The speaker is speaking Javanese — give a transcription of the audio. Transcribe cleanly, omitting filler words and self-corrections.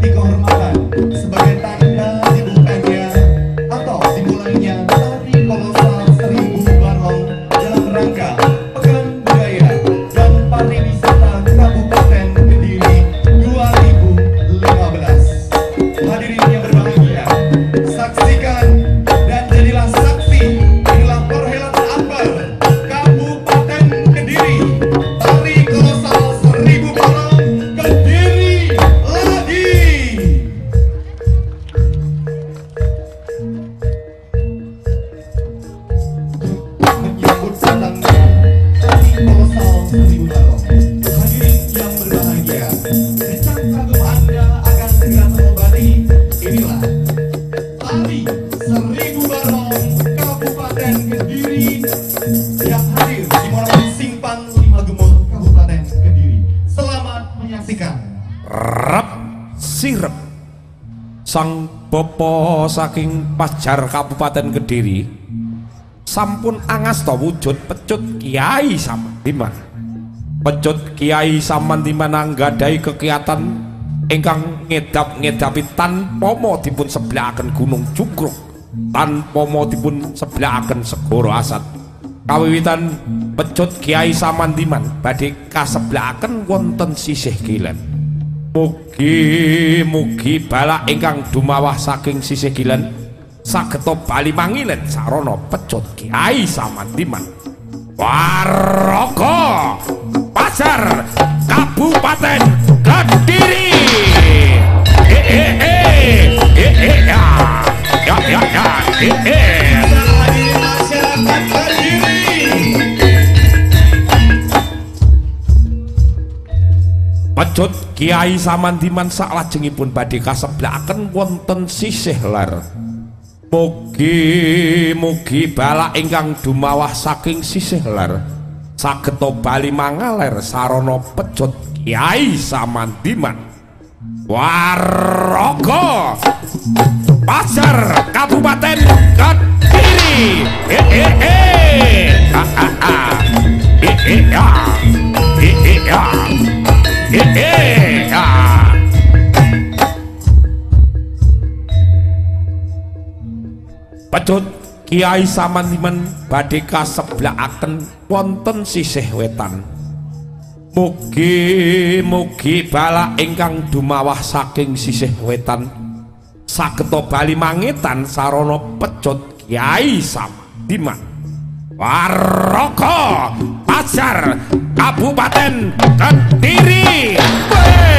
bukti kehormatan sebagai tanda dibukanya atau dimulainya tari kolosal Seribu Barong dalam rangka Pekan Budaya dan Pariwisata Kabupaten Kediri 2015. Hadirin yang berbahagia, saksikan dan jadilah saksi inilah perhelatan akbar Kabupaten Kediri, tari kolosal Seribu Barong Kediri lagi. Menyambut datangnya tari kolosal Seribu Barong, hadirin yang berbahagia, decak kagum Anda akan segera terobati. Inilah tari Seribu Barong Kabupaten Kediri yang hadir di Monumen Simpan Lima Gemul Kabupaten Kediri. Selamat menyaksikan. Rep sirep sang bapa saking Pajar Kabupaten Kediri sampun angasta wujud pecut Kiai Samandiman. Pecut Kiai Samandiman anggadhahi kekiatan ingkang ngedap-ngedapi tanpa mo dipun sebelahaken Gunung Jukruk, tanpa mo dipun sebelahaken Segoro Asat. Kawiwitan pecut Kiai Samandiman badhe kasebelahaken wonten sisih kilen. Mugi-mugi bala ingkang dumawah saking sisih kilen sageta bali mangilen sarana pecut Kiai Samandiman. Waraga Pajar Kabupaten Kediri. Masyarakat Kediri. Pecut Kiai Samandiman saklajengipun badhe kasebelahaken wonten sisih ler. Mugi-mugi bala ingkang dumawah saking sisih ler sageta bali mangaler sarana pecut Kiai Samandiman. Waraga Pajar Kabupaten Kediri. Pecut Kiai Samandiman badhe kasebelahaken wonten sisih wetan. Mugi-mugi bala ingkang dumawah saking sisih wetan sageta bali mangetan sarana pecut Kiai Samandiman. Waraga Pajar Kabupaten Kediri.